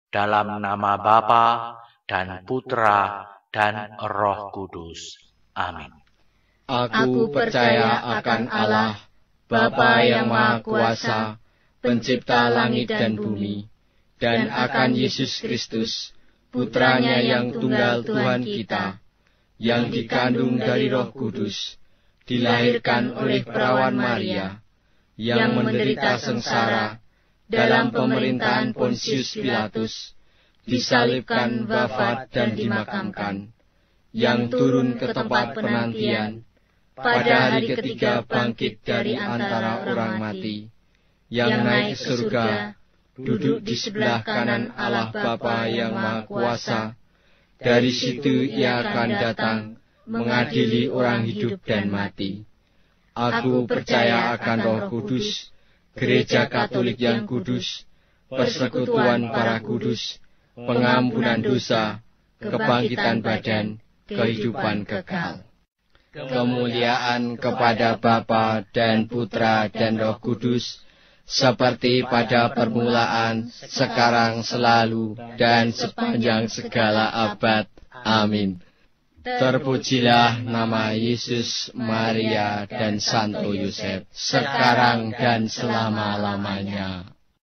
dalam nama Bapa dan Putra dan Roh Kudus. Amin. Aku percaya akan Allah, Bapa yang Maha Kuasa, pencipta langit dan bumi, dan akan Yesus Kristus, Putranya yang tunggal Tuhan kita, yang dikandung dari Roh Kudus, dilahirkan oleh perawan Maria, yang menderita sengsara dalam pemerintahan Pontius Pilatus, disalibkan, wafat, dan dimakamkan, yang turun ke tempat penantian, pada hari ketiga bangkit dari antara orang mati, yang naik ke surga, duduk di sebelah kanan Allah Bapa yang Maha Kuasa. Dari situ Ia akan datang mengadili orang hidup dan mati. Aku percaya akan Roh Kudus, Gereja Katolik yang kudus, persekutuan para kudus, pengampunan dosa, kebangkitan badan, kehidupan kekal. Kemuliaan kepada Bapa dan Putra dan Roh Kudus, seperti pada permulaan, sekarang, selalu, dan sepanjang segala abad. Amin. Terpujilah nama Yesus, Maria, dan Santo Yosef, sekarang dan selama-lamanya.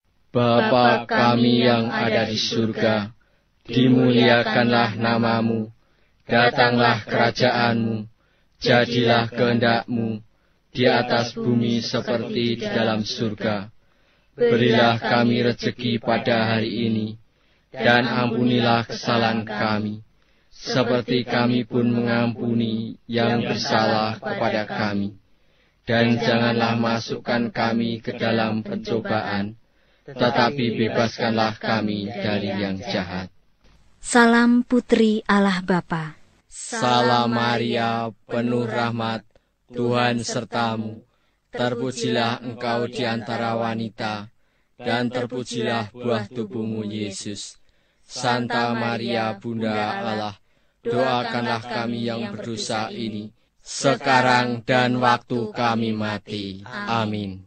Bapa kami yang ada di surga, dimuliakanlah namamu, datanglah kerajaanmu, jadilah kehendak-Mu, di atas bumi seperti di dalam surga. Berilah kami rezeki pada hari ini, dan ampunilah kesalahan kami, seperti kami pun mengampuni yang bersalah kepada kami. Dan janganlah masukkan kami ke dalam pencobaan, tetapi bebaskanlah kami dari yang jahat. Salam Putri Allah Bapa. Salam Maria, penuh rahmat, Tuhan sertamu. Terpujilah engkau di antara wanita, dan terpujilah buah tubuhmu Yesus. Santa Maria, Bunda Allah, doakanlah kami yang berdosa ini, sekarang dan waktu kami mati. Amin.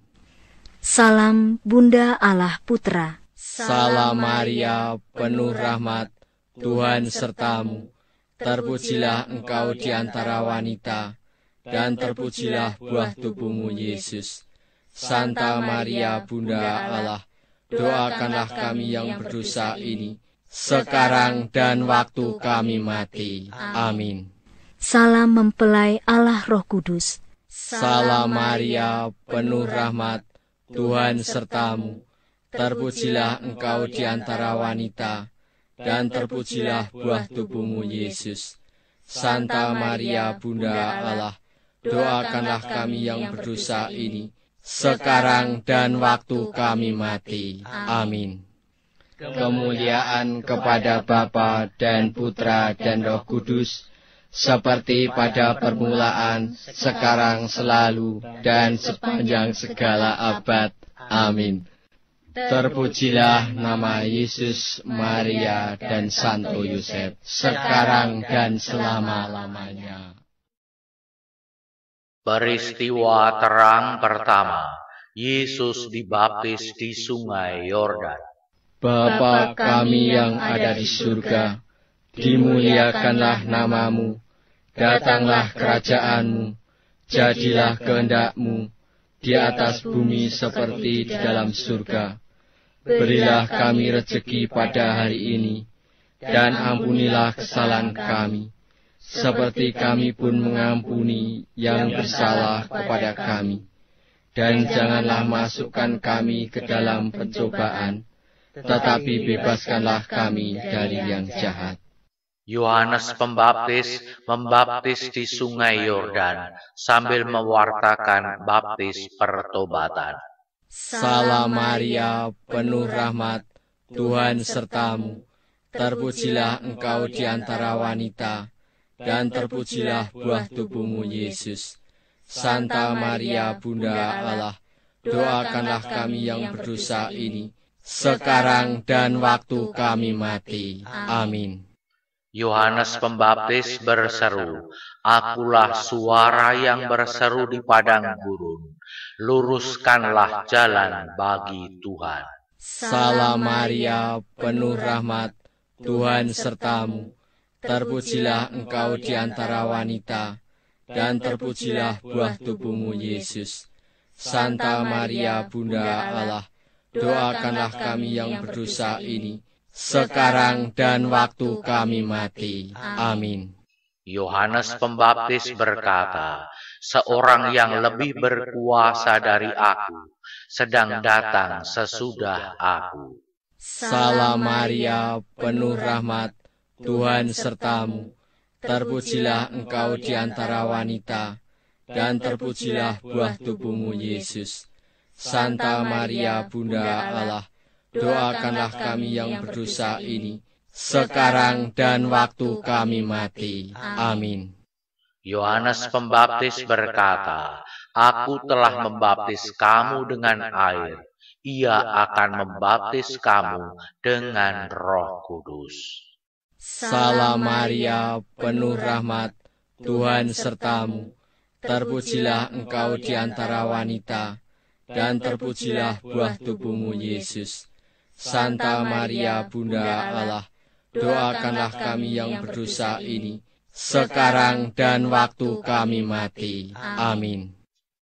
Salam Bunda Allah Putra. Salam Maria, penuh rahmat, Tuhan sertamu. Terpujilah engkau di antara wanita, dan terpujilah buah tubuhmu Yesus. Santa Maria, Bunda Allah, doakanlah kami yang berdosa ini, sekarang dan waktu kami mati. Amin. Salam mempelai Allah Roh Kudus. Salam Maria, penuh rahmat, Tuhan sertamu. Terpujilah engkau di antara wanita, dan terpujilah buah tubuhmu Yesus. Santa Maria, Bunda Allah, doakanlah kami yang berdosa ini, sekarang dan waktu kami mati. Amin. Kemuliaan kepada Bapa dan Putra dan Roh Kudus, seperti pada permulaan, sekarang, selalu, dan sepanjang segala abad. Amin. Terpujilah nama Yesus, Maria, dan Santo Yosef, sekarang dan selama-lamanya. Peristiwa terang pertama, Yesus dibaptis di Sungai Yordan. Bapa kami yang ada di surga, dimuliakanlah namamu, datanglah kerajaanmu, jadilah kehendak-Mu, di atas bumi seperti di dalam surga. Berilah kami rezeki pada hari ini, dan ampunilah kesalahan kami, seperti kami pun mengampuni yang bersalah kepada kami. Dan janganlah masukkan kami ke dalam pencobaan, tetapi bebaskanlah kami dari yang jahat. Yohanes Pembaptis membaptis di Sungai Yordan sambil mewartakan baptis pertobatan. Salam Maria, penuh rahmat, Tuhan sertamu. Terpujilah engkau di antara wanita, dan terpujilah buah tubuhmu Yesus. Santa Maria, Bunda Allah, doakanlah kami yang berdosa ini, sekarang dan waktu kami mati. Amin. Yohanes Pembaptis berseru, "Akulah suara yang berseru di padang gurun, luruskanlah jalan bagi Tuhan." Salam Maria, penuh rahmat, Tuhan sertamu. Terpujilah engkau di antara wanita, dan terpujilah buah tubuhmu, Yesus. Santa Maria, Bunda Allah, doakanlah kami yang berdosa ini, sekarang dan waktu kami mati. Amin. Yohanes Pembaptis berkata, seorang yang lebih berkuasa dari aku sedang datang sesudah aku. Salam Maria, penuh rahmat, Tuhan sertamu. Terpujilah engkau di antara wanita, dan terpujilah buah tubuhmu, Yesus. Santa Maria, Bunda Allah, doakanlah kami yang berdosa ini, sekarang dan waktu kami mati. Amin. Yohanes Pembaptis berkata, aku telah membaptis kamu dengan air, ia akan membaptis kamu dengan Roh Kudus. Salam Maria, penuh rahmat, Tuhan sertamu. Terpujilah engkau di antara wanita, dan terpujilah buah tubuhmu, Yesus. Santa Maria, Bunda Allah, doakanlah kami yang berdosa ini, sekarang dan waktu kami mati. Amin.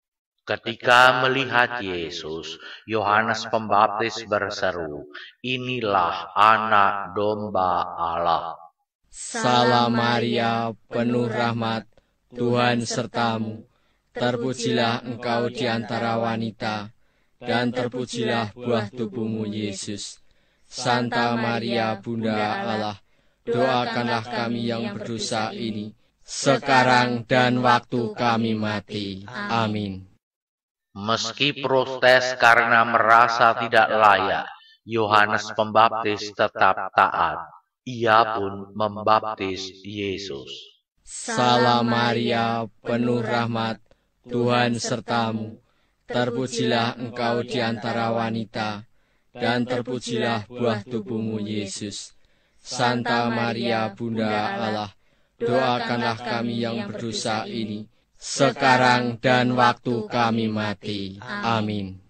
Ketika melihat Yesus, Yohanes Pembaptis berseru, inilah anak domba Allah. Salam Maria, penuh rahmat, Tuhan sertamu. Terpujilah engkau di antara wanita, dan terpujilah buah tubuhmu, Yesus. Santa Maria, Bunda Allah, doakanlah kami yang berdosa ini, sekarang dan waktu kami mati. Amin. Meski protes karena merasa tidak layak, Yohanes Pembaptis tetap taat. Ia pun membaptis Yesus. Salam Maria, penuh rahmat, Tuhan sertamu. Terpujilah engkau di antara wanita, dan terpujilah buah tubuhmu, Yesus. Santa Maria, Bunda Allah, doakanlah kami yang berdosa ini, sekarang dan waktu kami mati. Amin.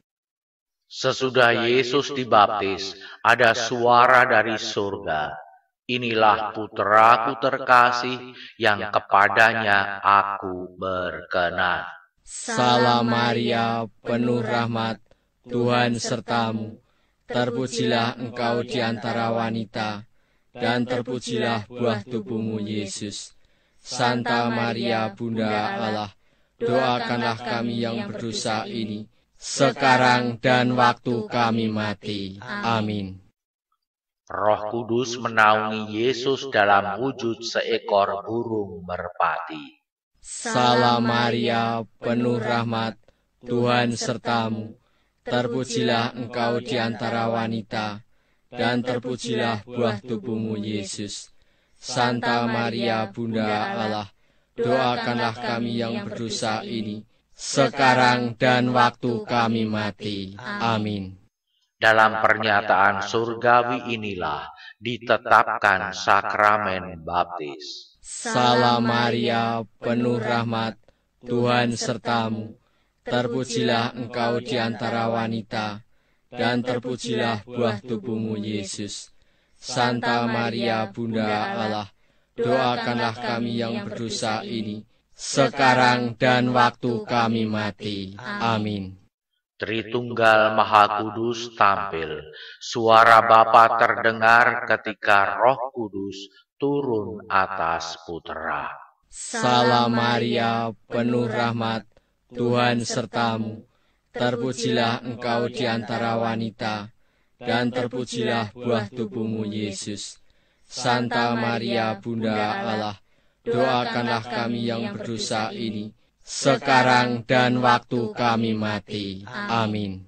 Sesudah Yesus dibaptis, ada suara dari surga. Inilah putraku terkasih yang kepadanya aku berkenan. Salam Maria, penuh rahmat, Tuhan sertamu. Terpujilah engkau di antara wanita, dan terpujilah buah tubuhmu, Yesus. Santa Maria, Bunda Allah, doakanlah kami yang berdosa ini, sekarang dan waktu kami mati. Amin. Roh Kudus menaungi Yesus dalam wujud seekor burung merpati. Salam Maria, penuh rahmat, Tuhan sertamu. Terpujilah engkau di antara wanita, dan terpujilah buah tubuhmu, Yesus. Santa Maria, Bunda Allah, doakanlah kami yang berdosa ini, sekarang dan waktu kami mati. Amin. Dalam pernyataan surgawi inilah ditetapkan sakramen baptis. Salam Maria, penuh rahmat, Tuhan sertamu. Terpujilah engkau di antara wanita, dan terpujilah buah tubuhmu, Yesus. Santa Maria, Bunda Allah, doakanlah kami yang berdosa ini, sekarang dan waktu kami mati. Amin. Tritunggal Maha Kudus tampil. Suara Bapa terdengar ketika Roh Kudus turun atas Putra. Salam Maria, penuh rahmat, Tuhan sertamu. Terpujilah engkau di antara wanita, dan terpujilah buah tubuhmu, Yesus. Santa Maria, Bunda Allah, doakanlah kami yang berdosa ini, sekarang dan waktu kami mati. Amin.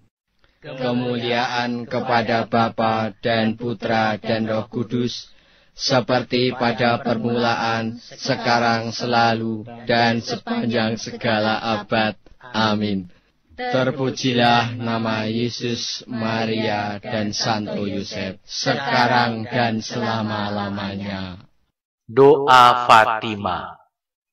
Kemuliaan kepada Bapa dan Putra dan Roh Kudus, seperti pada permulaan, sekarang, selalu, dan sepanjang segala abad. Amin. Terpujilah nama Yesus, Maria, dan Santo Yosef, sekarang dan selama-lamanya. Doa Fatima.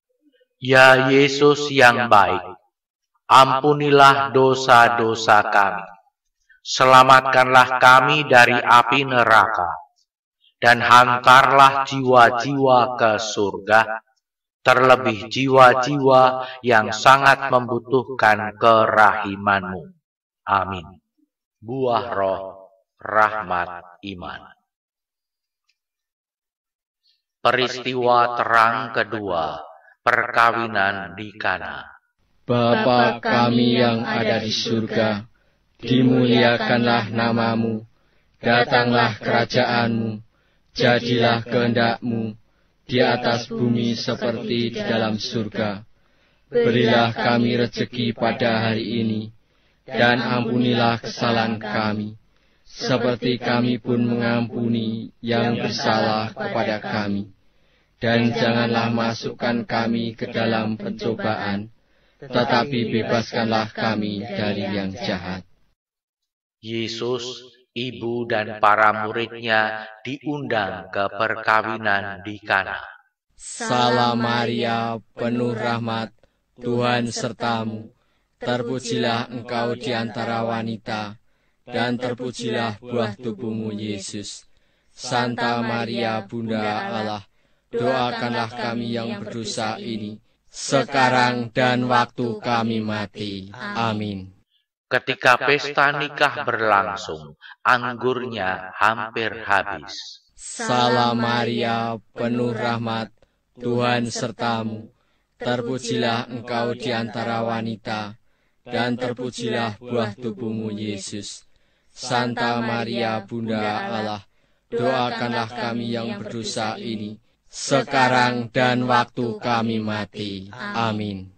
Ya Yesus yang baik, ampunilah dosa-dosa kami, Selamatkanlah kami dari api neraka, dan hantarlah jiwa-jiwa ke surga, terlebih jiwa-jiwa yang sangat membutuhkan kerahiman-Mu. Amin. Buah Roh, rahmat, iman. Peristiwa terang kedua, perkawinan di Kana. Bapa kami yang ada di surga, dimuliakanlah nama-Mu, datanglah kerajaan-Mu, jadilah kehendak-Mu, di atas bumi seperti di dalam surga. Berilah kami rejeki pada hari ini, dan ampunilah kesalahan kami, seperti kami pun mengampuni yang bersalah kepada kami. Dan janganlah masukkan kami ke dalam pencobaan, tetapi bebaskanlah kami dari yang jahat. Yesus, ibu dan para muridnya diundang ke perkawinan di Kana. Salam Maria, penuh rahmat, Tuhan sertamu. Terpujilah engkau di antara wanita, dan terpujilah buah tubuhmu Yesus. Santa Maria, Bunda Allah, doakanlah kami yang berdosa ini, sekarang dan waktu kami mati. Amin. Ketika pesta nikah berlangsung, anggurnya hampir habis. Salam Maria, penuh rahmat, Tuhan sertamu. Terpujilah engkau di antara wanita, dan terpujilah buah tubuhmu Yesus. Santa Maria, Bunda Allah, doakanlah kami yang berdosa ini, sekarang dan waktu kami mati. Amin.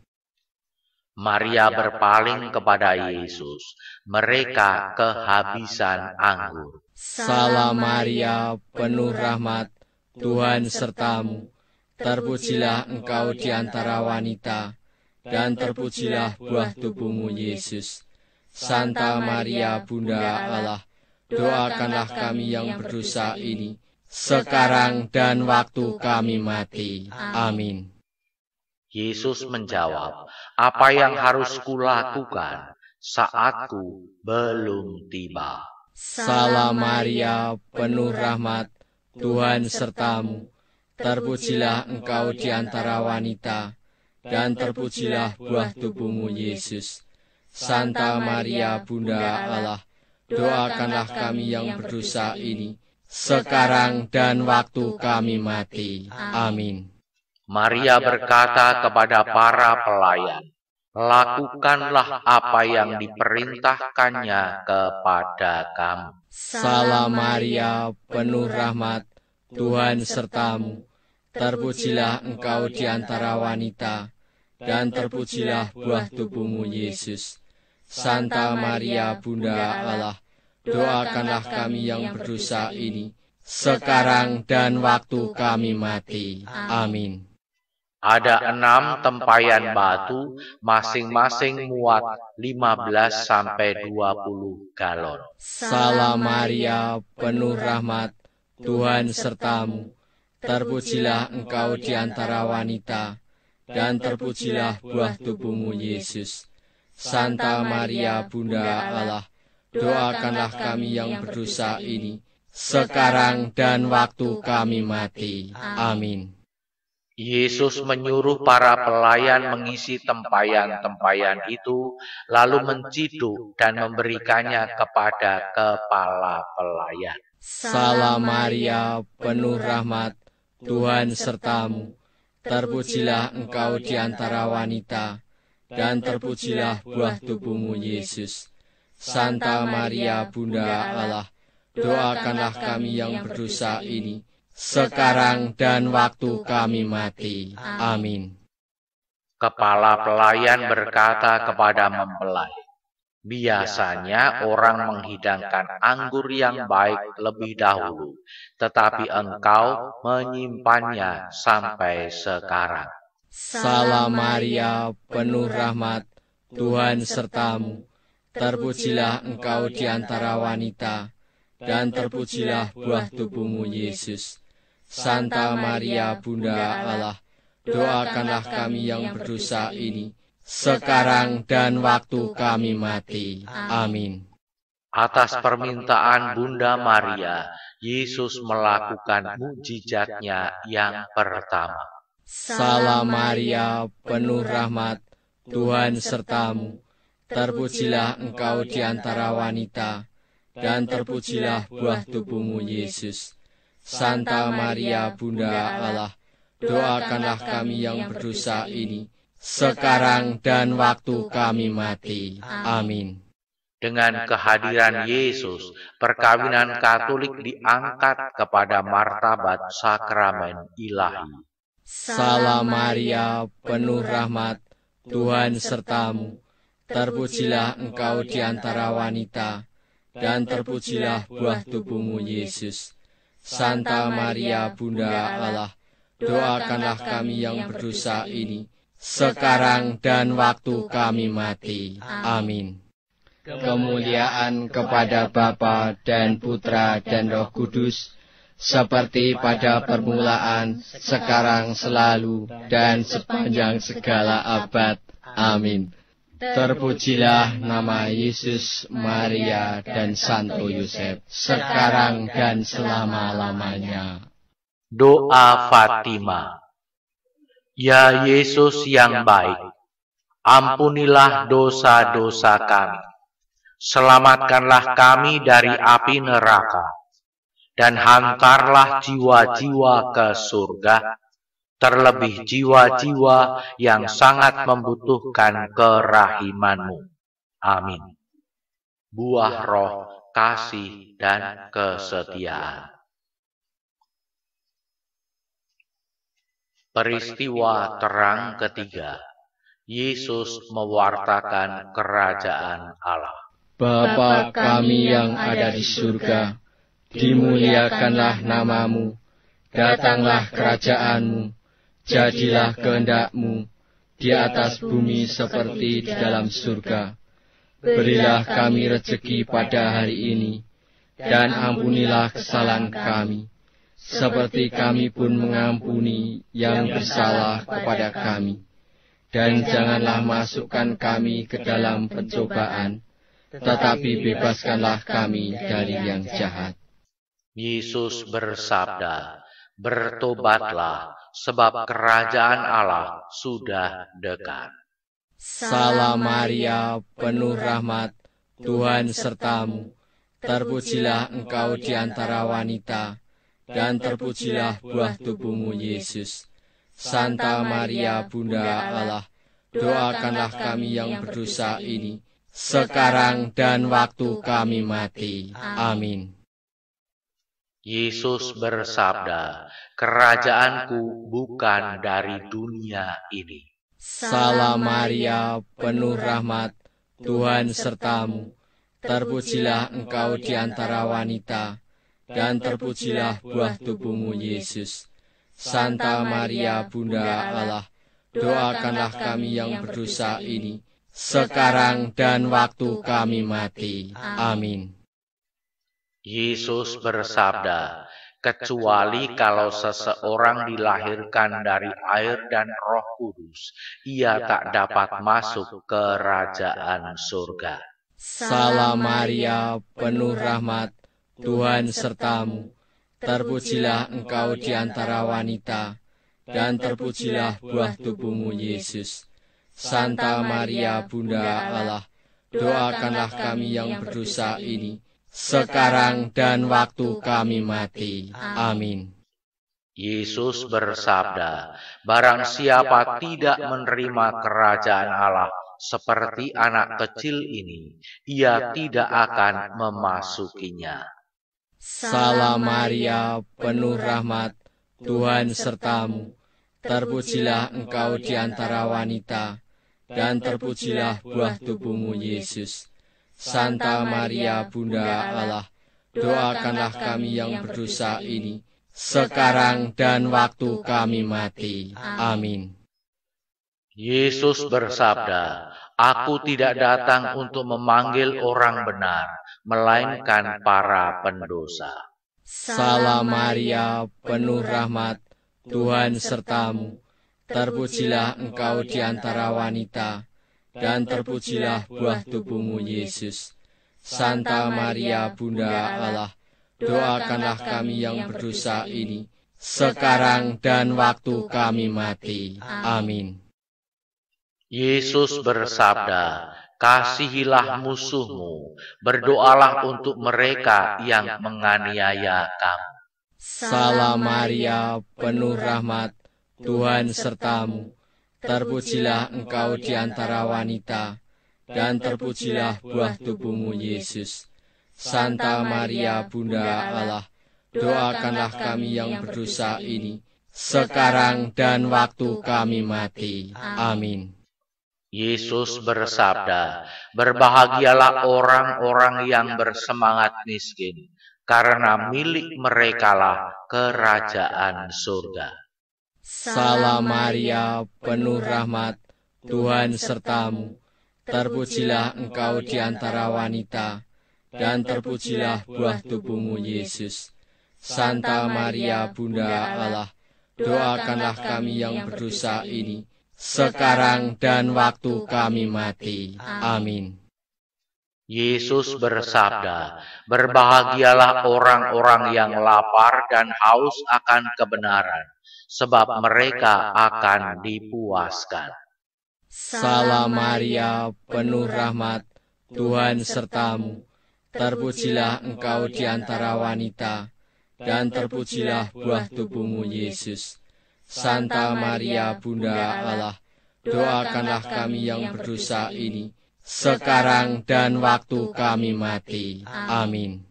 Maria berpaling kepada Yesus. Mereka kehabisan anggur. Salam Maria, penuh rahmat, Tuhan sertamu. Terpujilah engkau di antara wanita, dan terpujilah buah tubuhmu Yesus. Santa Maria, Bunda Allah, doakanlah kami yang berdosa ini, sekarang dan waktu kami mati. Amin. Yesus menjawab, apa yang harus kulakukan? Saatku belum tiba. Salam Maria, penuh rahmat, Tuhan sertamu. Terpujilah engkau di antara wanita, dan terpujilah buah tubuhmu Yesus. Santa Maria, Bunda Allah, doakanlah kami yang berdosa ini, sekarang dan waktu kami mati. Amin. Maria berkata kepada para pelayan, lakukanlah apa yang diperintahkannya kepada kamu. Salam Maria, penuh rahmat, Tuhan sertamu. Terpujilah engkau di antara wanita, dan terpujilah buah tubuhmu Yesus. Santa Maria, Bunda Allah, doakanlah kami yang berdosa ini, sekarang dan waktu kami mati. Amin. Ada 6 tempayan batu, masing-masing muat 15-20 galon. Salam Maria, penuh rahmat, Tuhan sertamu. Terpujilah engkau di antara wanita, dan terpujilah buah tubuhmu Yesus. Santa Maria, Bunda Allah, doakanlah kami yang berdosa ini, sekarang dan waktu kami mati. Amin. Yesus menyuruh para pelayan mengisi tempayan-tempayan itu, lalu menciduk dan memberikannya kepada kepala pelayan. Salam Maria, penuh rahmat, Tuhan sertamu. Terpujilah engkau di antara wanita, dan terpujilah buah tubuhmu Yesus. Santa Maria, Bunda Allah, doakanlah kami yang berdosa ini, sekarang dan waktu kami mati. Amin. Kepala pelayan berkata kepada mempelai, biasanya orang menghidangkan anggur yang baik lebih dahulu, tetapi engkau menyimpannya sampai sekarang. Salam Maria, penuh rahmat, Tuhan sertamu. Terpujilah engkau di antara wanita, dan terpujilah buah tubuhmu Yesus. Santa Maria, Bunda Allah, doakanlah kami yang berdosa ini, sekarang dan waktu kami mati. Amin. Atas permintaan Bunda Maria, Yesus melakukan mukjizatnya yang pertama. Salam Maria, penuh rahmat, Tuhan sertamu. Terpujilah engkau di antara wanita, dan terpujilah buah tubuhmu, Yesus. Santa Maria, Bunda Allah, doakanlah kami yang berdosa ini, sekarang dan waktu kami mati. Amin. Dengan kehadiran Yesus, perkawinan Katolik diangkat kepada martabat sakramen ilahi. Salam Maria, penuh rahmat, Tuhan sertamu. Terpujilah engkau di antara wanita, dan terpujilah buah tubuhmu, Yesus. Santa Maria, Bunda Allah, doakanlah kami yang berdosa ini, sekarang dan waktu kami mati. Amin. Kemuliaan kepada Bapa dan Putra dan Roh Kudus, seperti pada permulaan, sekarang, selalu, dan sepanjang segala abad. Amin. Terpujilah nama Yesus, Maria, dan Santo Yosef, sekarang dan selama-lamanya. Doa Fatima. Ya Yesus yang baik, ampunilah dosa-dosa kami. Selamatkanlah kami dari api neraka, dan hantarlah jiwa-jiwa ke surga, terlebih jiwa-jiwa yang sangat membutuhkan kerahiman-Mu. Amin. Buah roh, kasih, dan kesetiaan. Peristiwa terang ketiga. Yesus mewartakan kerajaan Allah. Bapa kami yang ada di surga, dimuliakanlah nama-Mu, datanglah kerajaan-Mu, jadilah kehendak-Mu, di atas bumi seperti di dalam surga. Berilah kami rezeki pada hari ini, dan ampunilah kesalahan kami, seperti kami pun mengampuni yang bersalah kepada kami. Dan janganlah masukkan kami ke dalam pencobaan, tetapi bebaskanlah kami dari yang jahat. Yesus bersabda, bertobatlah, sebab kerajaan Allah sudah dekat. Salam Maria, penuh rahmat, Tuhan sertamu. Terpujilah engkau di antara wanita, dan terpujilah buah tubuhmu, Yesus. Santa Maria, Bunda Allah, doakanlah kami yang berdosa ini, sekarang dan waktu kami mati. Amin. Yesus bersabda, kerajaanku bukan dari dunia ini. Salam Maria, penuh rahmat, Tuhan sertamu. Terpujilah engkau di antara wanita, dan terpujilah buah tubuhmu, Yesus. Santa Maria, Bunda Allah, doakanlah kami yang berdosa ini, sekarang dan waktu kami mati. Amin. Yesus bersabda, kecuali kalau seseorang dilahirkan dari air dan Roh Kudus, ia tak dapat masuk ke kerajaan surga. Salam Maria, penuh rahmat, Tuhan sertamu. Terpujilah engkau di antara wanita, dan terpujilah buah tubuhmu, Yesus. Santa Maria, Bunda Allah, doakanlah kami yang berdosa ini, sekarang dan waktu kami mati. Amin. Yesus bersabda, barang siapa tidak menerima kerajaan Allah seperti anak kecil ini, ia tidak akan memasukinya. Salam Maria, penuh rahmat, Tuhan sertamu. Terpujilah engkau di antara wanita, dan terpujilah buah tubuhmu, Yesus. Santa Maria, Bunda Allah, doakanlah kami yang berdosa ini, sekarang dan waktu kami mati. Amin. Yesus bersabda, aku tidak datang untuk memanggil orang benar, melainkan para pendosa. Salam Maria, penuh rahmat, Tuhan sertamu. Terpujilah engkau di antara wanita, dan terpujilah buah tubuhmu, Yesus. Santa Maria Bunda Allah, doakanlah kami yang berdosa ini, sekarang dan waktu kami mati. Amin. Yesus bersabda, "Kasihilah musuhmu, berdoalah untuk mereka yang menganiaya kamu." Salam Maria, penuh rahmat, Tuhan sertamu. Terpujilah engkau di antara wanita, dan terpujilah buah tubuhmu Yesus. Santa Maria Bunda Allah, doakanlah kami yang berdosa ini, sekarang dan waktu kami mati. Amin. Yesus bersabda, "Berbahagialah orang-orang yang bersemangat miskin, karena milik merekalah kerajaan surga." Salam Maria, penuh rahmat, Tuhan sertamu. Terpujilah engkau di antara wanita, dan terpujilah buah tubuhmu Yesus. Santa Maria Bunda Allah, doakanlah kami yang berdosa ini, sekarang dan waktu kami mati. Amin. Yesus bersabda, "Berbahagialah orang-orang yang lapar dan haus akan kebenaran, sebab mereka akan dipuaskan." Salam Maria, penuh rahmat, Tuhan sertamu. Terpujilah engkau di antara wanita, dan terpujilah buah tubuhmu Yesus. Santa Maria Bunda Allah, doakanlah kami yang berdosa ini, sekarang dan waktu kami mati. Amin.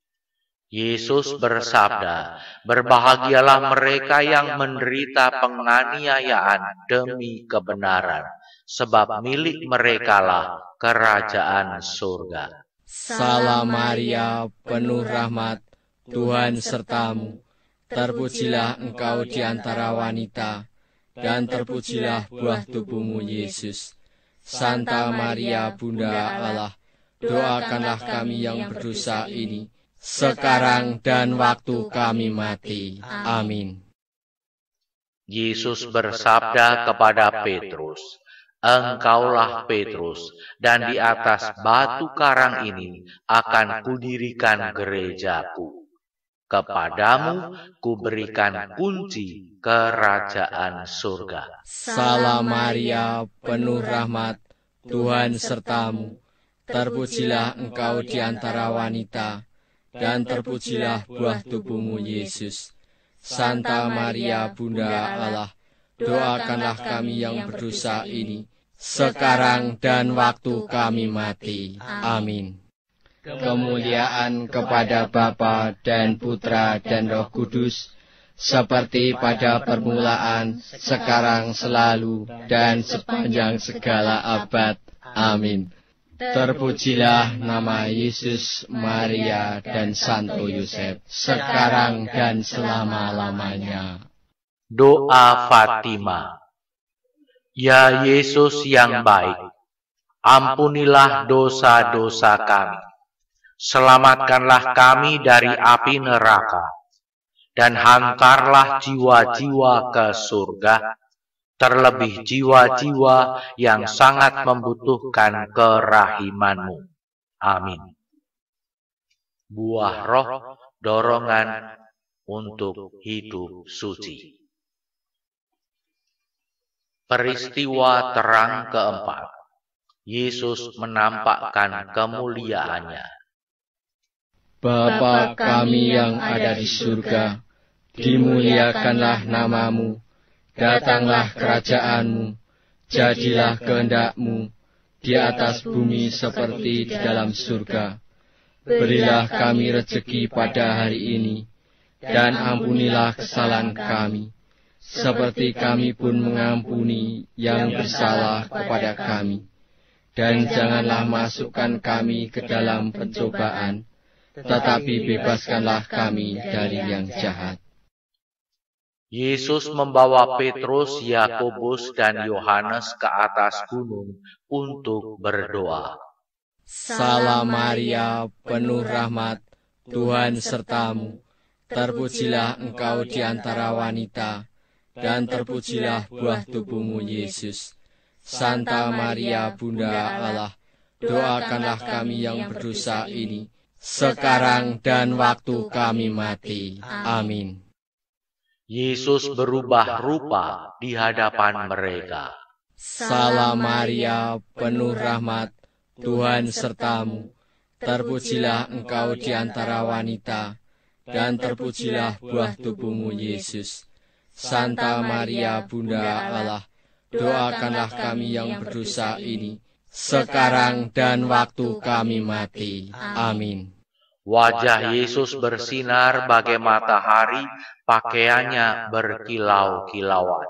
Yesus bersabda, "Berbahagialah mereka yang menderita penganiayaan demi kebenaran, sebab milik merekalah kerajaan surga." Salam Maria, penuh rahmat, Tuhan sertamu. Terpujilah engkau di antara wanita, dan terpujilah buah tubuhmu Yesus. Santa Maria Bunda Allah, doakanlah kami yang berdosa ini, sekarang dan waktu kami mati. Amin. Yesus bersabda kepada Petrus, "Engkaulah Petrus, dan di atas batu karang ini akan kudirikan gerejaku. Kepadamu kuberikan kunci kerajaan surga." Salam Maria, penuh rahmat, Tuhan sertamu. Terpujilah engkau di antara wanita, dan terpujilah buah tubuhmu Yesus. Santa Maria Bunda Allah, doakanlah kami yang berdosa ini, sekarang dan waktu kami mati. Amin. Kemuliaan kepada Bapa dan Putra dan Roh Kudus, seperti pada permulaan, sekarang, selalu, dan sepanjang segala abad. Amin. Terpujilah nama Yesus, Maria, dan Santo Yosef, sekarang dan selama-lamanya. Doa Fatima. Ya Yesus yang baik, ampunilah dosa-dosa kami. Selamatkanlah kami dari api neraka, dan hantarlah jiwa-jiwa ke surga, terlebih jiwa-jiwa yang sangat membutuhkan kerahiman-Mu. Amin. Buah roh, dorongan untuk hidup suci. Peristiwa terang keempat. Yesus menampakkan kemuliaannya. Bapa kami yang ada di surga, dimuliakanlah nama-Mu, datanglah kerajaan-Mu, jadilah kehendak-Mu, di atas bumi seperti di dalam surga. Berilah kami rejeki pada hari ini, dan ampunilah kesalahan kami, seperti kami pun mengampuni yang bersalah kepada kami. Dan janganlah masukkan kami ke dalam pencobaan, tetapi bebaskanlah kami dari yang jahat. Yesus membawa Petrus, Yakobus, dan Yohanes ke atas gunung untuk berdoa. Salam Maria, penuh rahmat, Tuhan sertamu. Terpujilah engkau di antara wanita, dan terpujilah buah tubuhmu Yesus. Santa Maria Bunda Allah, doakanlah kami yang berdosa ini, sekarang dan waktu kami mati. Amin. Yesus berubah rupa di hadapan mereka. Salam Maria, penuh rahmat, Tuhan sertamu. Terpujilah engkau di antara wanita, dan terpujilah buah tubuhmu, Yesus. Santa Maria, Bunda Allah, doakanlah kami yang berdosa ini, sekarang dan waktu kami mati. Amin. Wajah Yesus bersinar bagai matahari, pakaiannya berkilau-kilauan.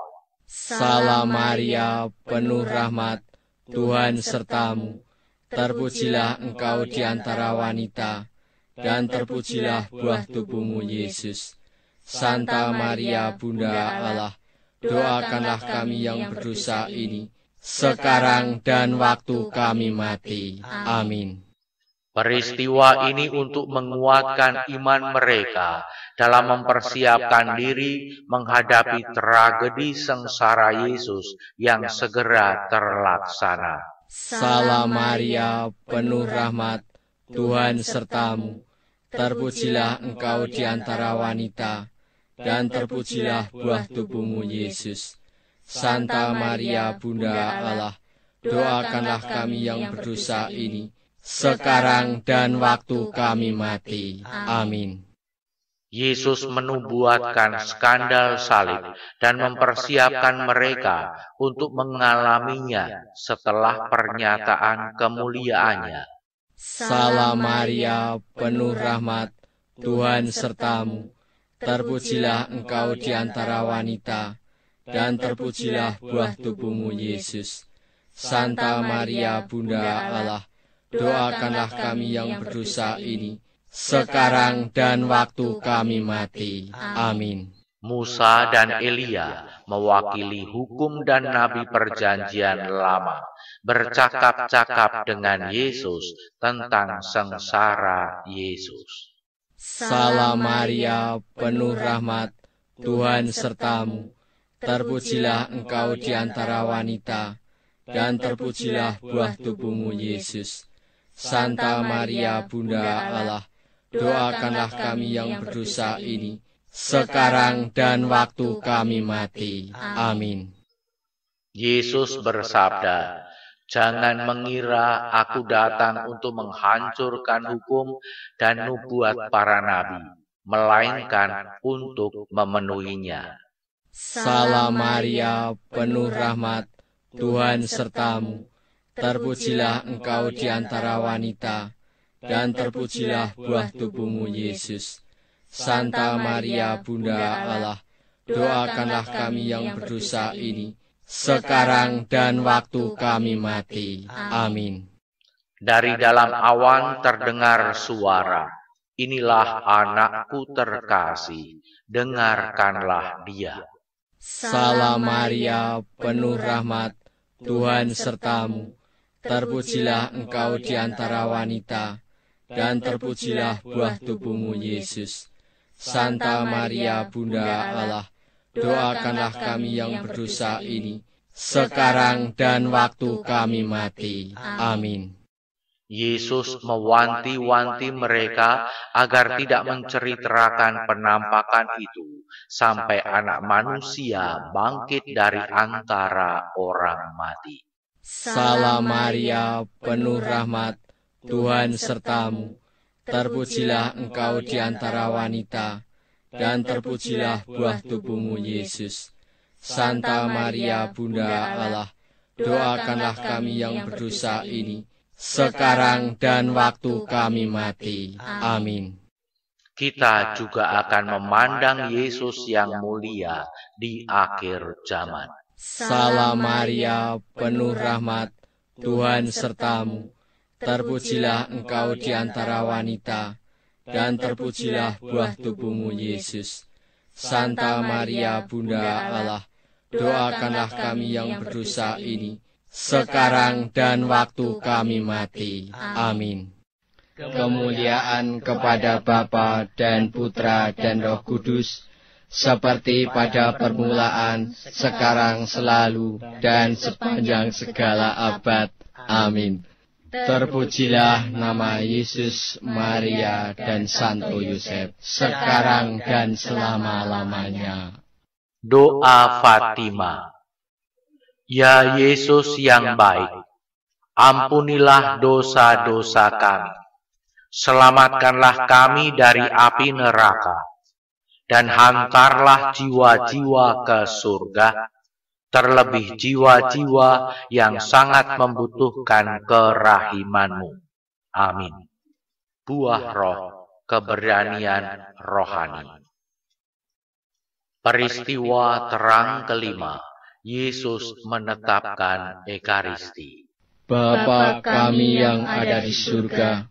Salam Maria, penuh rahmat, Tuhan sertamu. Terpujilah engkau di antara wanita, dan terpujilah buah tubuhmu, Yesus. Santa Maria, Bunda Allah, doakanlah kami yang berdosa ini, sekarang dan waktu kami mati. Amin. Peristiwa ini untuk menguatkan iman mereka dalam mempersiapkan diri menghadapi tragedi sengsara Yesus yang segera terlaksana. Salam Maria, penuh rahmat, Tuhan sertamu. Terpujilah engkau di antara wanita, dan terpujilah buah tubuhmu, Yesus. Santa Maria, Bunda Allah, doakanlah kami yang berdosa ini, sekarang dan waktu kami mati. Amin. Yesus menubuatkan skandal salib dan mempersiapkan mereka untuk mengalaminya setelah pernyataan kemuliaannya. Salam Maria, penuh rahmat, Tuhan sertamu. Terpujilah engkau di antara wanita, dan terpujilah buah tubuhmu, Yesus. Santa Maria, Bunda Allah, doakanlah kami yang berdosa ini, sekarang dan waktu kami mati. Amin. Musa dan Elia mewakili hukum dan nabi perjanjian lama, bercakap-cakap dengan Yesus tentang sengsara Yesus. Salam Maria, penuh rahmat, Tuhan sertamu. Terpujilah engkau di antara wanita, dan terpujilah buah tubuhmu, Yesus. Santa Maria, Bunda Allah, doakanlah kami yang berdosa ini, sekarang dan waktu kami mati. Amin. Yesus bersabda, "Jangan mengira aku datang untuk menghancurkan hukum dan nubuat para nabi, melainkan untuk memenuhinya." Salam Maria, penuh rahmat, Tuhan sertamu. Terpujilah engkau di antara wanita, dan terpujilah buah tubuhmu, Yesus. Santa Maria, Bunda Allah, doakanlah kami yang berdosa ini, sekarang dan waktu kami mati. Amin. Dari dalam awan terdengar suara, "Inilah anakku terkasih, dengarkanlah dia." Salam Maria, penuh rahmat, Tuhan sertamu. Terpujilah engkau di antara wanita, dan terpujilah buah tubuhmu, Yesus. Santa Maria, Bunda Allah, doakanlah kami yang berdosa ini, sekarang dan waktu kami mati. Amin. Yesus mewanti-wanti mereka agar tidak menceritakan penampakan itu sampai Anak Manusia bangkit dari antara orang mati. Salam Maria, penuh rahmat, Tuhan sertamu. Terpujilah engkau di antara wanita, dan terpujilah buah tubuhmu, Yesus. Santa Maria, Bunda Allah, doakanlah kami yang berdosa ini, sekarang dan waktu kami mati. Amin. Kita juga akan memandang Yesus yang mulia di akhir zaman. Salam Maria, penuh rahmat, Tuhan sertamu. Terpujilah engkau di antara wanita, dan terpujilah buah tubuhmu, Yesus. Santa Maria, Bunda Allah, doakanlah kami yang berdosa ini, sekarang dan waktu kami mati. Amin. Kemuliaan kepada Bapa dan Putra dan Roh Kudus, seperti pada permulaan, sekarang, selalu, dan sepanjang segala abad. Amin. Terpujilah nama Yesus, Maria, dan Santo Yosef, sekarang dan selama-lamanya. Doa Fatima. Ya Yesus yang baik, ampunilah dosa-dosa kami. Selamatkanlah kami dari api neraka, dan hantarlah jiwa-jiwa ke surga, terlebih jiwa-jiwa yang sangat membutuhkan kerahiman-Mu. Amin. Buah roh, keberanian rohani. Peristiwa terang kelima, Yesus menetapkan Ekaristi. Bapa kami yang ada di surga,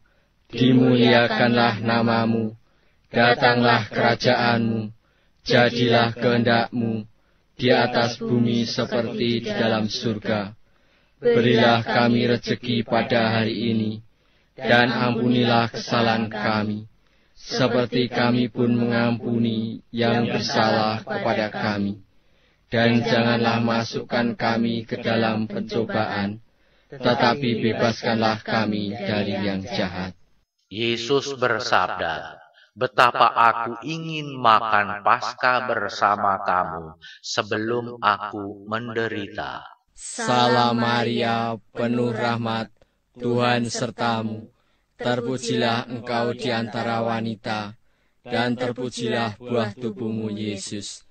dimuliakanlah nama-Mu, datanglah kerajaan-Mu, jadilah kehendak-Mu, di atas bumi seperti di dalam surga. Berilah kami rezeki pada hari ini, dan ampunilah kesalahan kami, seperti kami pun mengampuni yang bersalah kepada kami. Dan janganlah masukkan kami ke dalam pencobaan, tetapi bebaskanlah kami dari yang jahat. Yesus bersabda, betapa aku ingin makan Paskah bersama kamu sebelum aku menderita. Salam Maria, penuh rahmat, Tuhan sertamu. Terpujilah engkau di antara wanita, dan terpujilah buah tubuhmu Yesus.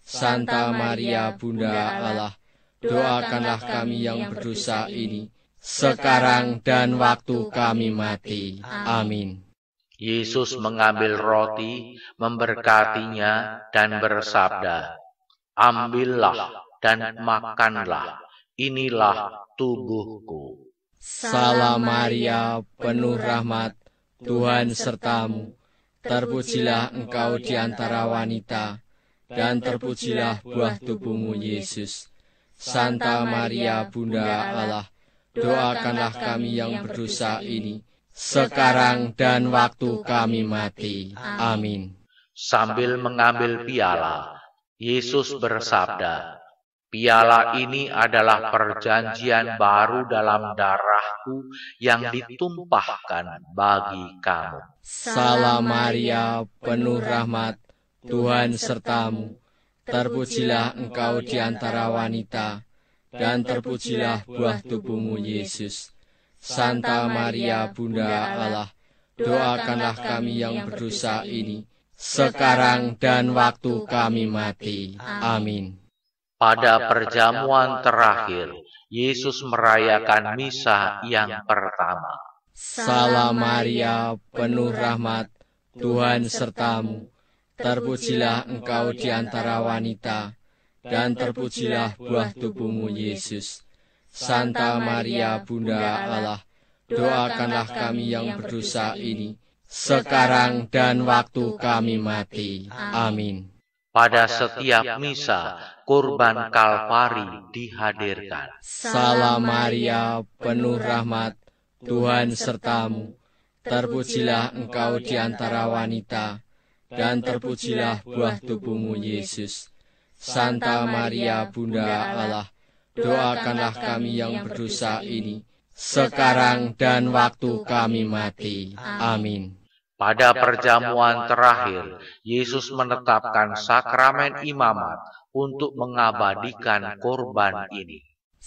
Santa Maria, Bunda Allah, doakanlah kami yang berdosa ini, sekarang dan waktu kami mati. Amin. Yesus mengambil roti, memberkatinya, dan bersabda, ambillah dan makanlah, inilah tubuhku. Salam Maria, penuh rahmat, Tuhan sertamu. Terpujilah engkau di antara wanita, dan terpujilah buah tubuhmu Yesus. Santa Maria, Bunda Allah, doakanlah kami yang berdosa ini, sekarang dan waktu kami mati. Amin. Sambil mengambil piala, Yesus bersabda, piala ini adalah perjanjian baru dalam darahku yang ditumpahkan bagi kamu. Salam Maria, penuh rahmat, Tuhan sertamu. Terpujilah engkau di antara wanita, dan terpujilah buah tubuhmu Yesus. Santa Maria, Bunda Allah, doakanlah kami yang berdosa ini, sekarang dan waktu kami mati. Amin. Pada perjamuan terakhir, Yesus merayakan misa yang pertama. Salam Maria, penuh rahmat, Tuhan sertamu. Terpujilah engkau di antara wanita, dan terpujilah buah tubuhmu Yesus. Santa Maria, Bunda Allah, doakanlah kami yang berdosa ini, sekarang dan waktu kami mati. Amin. Pada setiap misa, kurban Kalvari dihadirkan. Salam Maria, penuh rahmat, Tuhan sertamu. Terpujilah engkau di antara wanita, dan terpujilah buah tubuhmu Yesus. Santa Maria, Bunda Allah, doakanlah kami yang berdosa ini, sekarang dan waktu kami mati. Amin. Pada perjamuan terakhir, Yesus menetapkan sakramen imamat untuk mengabadikan korban ini.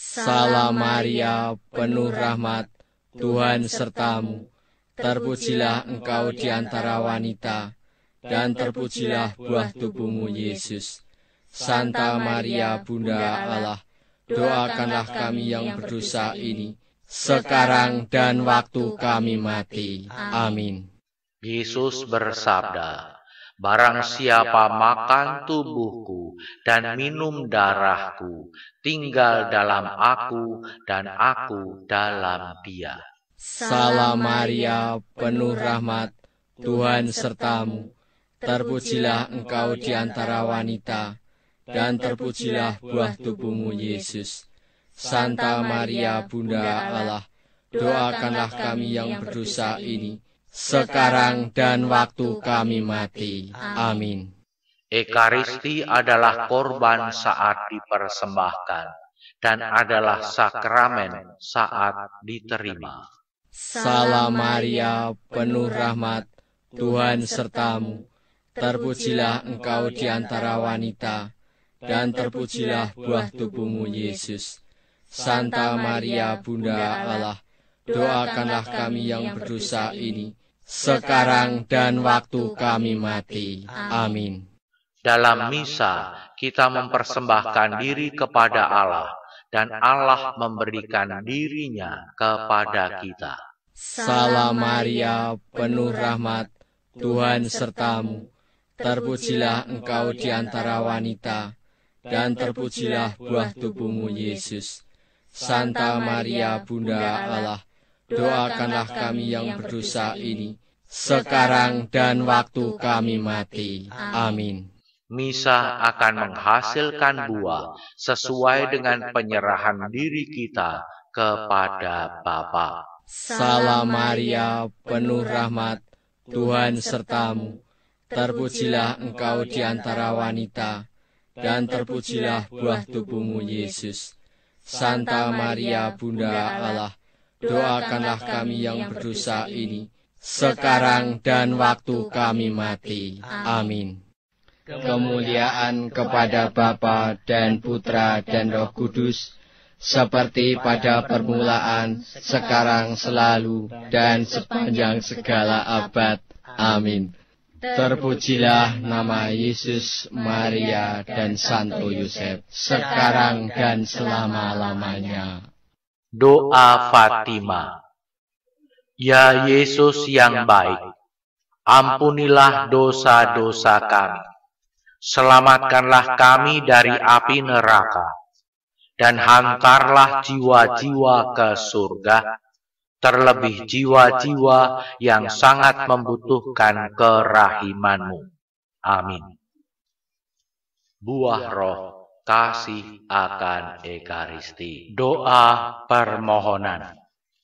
Salam Maria, penuh rahmat, Tuhan sertamu. Terpujilah engkau di antara wanita, dan terpujilah buah tubuhmu Yesus. Santa Maria, Bunda Allah, doakanlah kami yang berdosa ini, sekarang dan waktu kami mati. Amin. Yesus bersabda, barang siapa makan tubuhku dan minum darahku, tinggal dalam aku dan aku dalam dia. Salam Maria, penuh rahmat, Tuhan sertamu. Terpujilah engkau di antara wanita, dan terpujilah buah tubuhmu Yesus. Santa Maria, Bunda Allah, doakanlah kami yang berdosa ini, sekarang dan waktu kami mati. Amin. Ekaristi adalah korban saat dipersembahkan dan adalah sakramen saat diterima. Salam Maria, penuh rahmat, Tuhan sertamu. Terpujilah engkau di antara wanita, dan terpujilah buah tubuhmu, Yesus. Santa Maria, Bunda Allah, doakanlah kami yang berdosa ini, sekarang dan waktu kami mati. Amin. Dalam misa, kita mempersembahkan diri kepada Allah, dan Allah memberikan dirinya kepada kita. Salam Maria, penuh rahmat, Tuhan sertamu. Terpujilah engkau di antara wanita, dan terpujilah buah tubuhmu, Yesus. Santa Maria, Bunda Allah, doakanlah kami yang berdosa ini, sekarang dan waktu kami mati. Amin. Misa akan menghasilkan buah sesuai dengan penyerahan diri kita kepada Bapa. Salam Maria, penuh rahmat, Tuhan sertamu. Terpujilah engkau di antara wanita, dan terpujilah buah tubuhmu, Yesus. Santa Maria, Bunda Allah, doakanlah kami yang berdosa ini, sekarang dan waktu kami mati. Amin. Kemuliaan kepada Bapa dan Putra dan Roh Kudus, seperti pada permulaan, sekarang, selalu, dan sepanjang segala abad. Amin. Terpujilah nama Yesus, Maria, dan Santo Yosef, sekarang dan selama-lamanya. Doa Fatima. Ya Yesus yang baik, ampunilah dosa-dosa kami. Selamatkanlah kami dari api neraka, dan hantarlah jiwa-jiwa ke surga, terlebih jiwa-jiwa yang sangat membutuhkan kerahiman-Mu. Amin. Buah roh, kasih akan Ekaristi. Doa permohonan.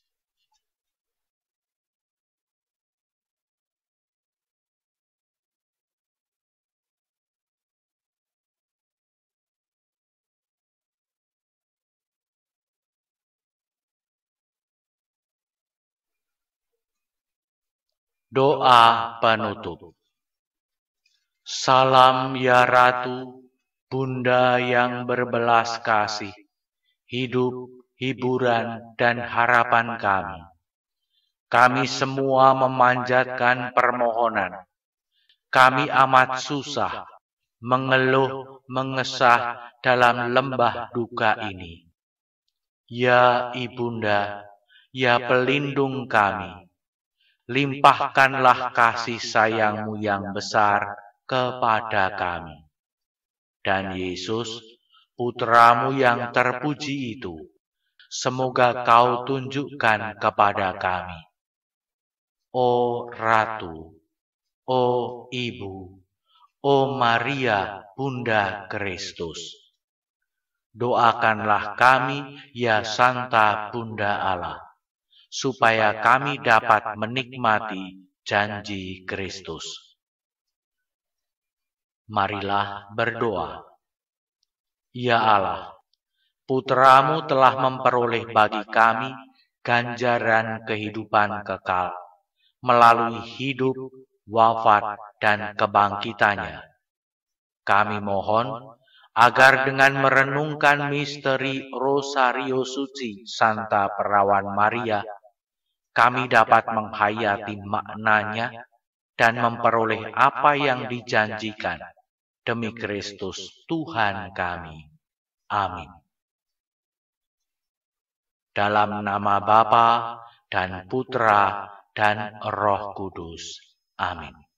Doa penutup. Salam ya Ratu, Bunda yang berbelas kasih, hidup, hiburan, dan harapan kami. Kami semua memanjatkan permohonan. Kami amat susah, mengeluh, mengesah dalam lembah duka ini. Ya Ibunda, ya pelindung kami, limpahkanlah kasih sayang-Mu yang besar kepada kami. Dan Yesus, Putra-Mu yang terpuji itu, semoga Kau tunjukkan kepada kami. O Ratu, O Ibu, O Maria, Bunda Kristus, doakanlah kami, ya Santa Bunda Allah, supaya kami dapat menikmati janji Kristus. Marilah berdoa. Ya Allah, Putra-Mu telah memperoleh bagi kami ganjaran kehidupan kekal melalui hidup, wafat, dan kebangkitannya. Kami mohon agar dengan merenungkan misteri Rosario Suci Santa Perawan Maria, kami dapat menghayati maknanya dan memperoleh apa yang dijanjikan demi Kristus Tuhan kami. Amin. Dalam nama Bapa dan Putra dan Roh Kudus. Amin.